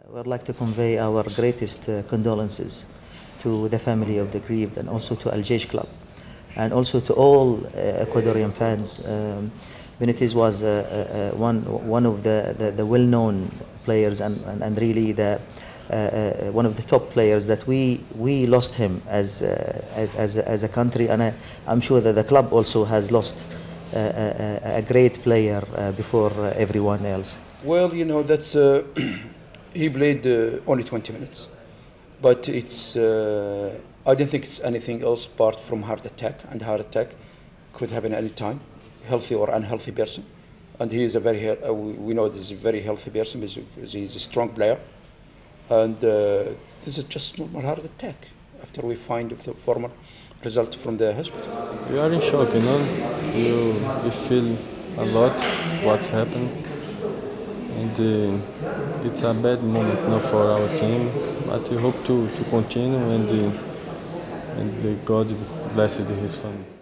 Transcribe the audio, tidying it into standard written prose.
I'd like to convey our greatest condolences to the family of the grieved and also to Al Jaish Club and also to all Ecuadorian fans. Benitez was one of the well-known players and really one of the top players that we lost him as a country, and I'm sure that the club also has lost a great player before everyone else. Well, you know, that's he played only 20 minutes, but it's I don't think it's anything else apart from heart attack, and heart attack could happen any time, healthy or unhealthy person, and he is a very we know this is a very healthy person because he's a strong player, and this is just normal heart attack after we find the formal result from the hospital. We are in shock, you know. You feel a lot what's happened, and it's a bad moment, you know, for our team. But we hope to continue, and God bless his family.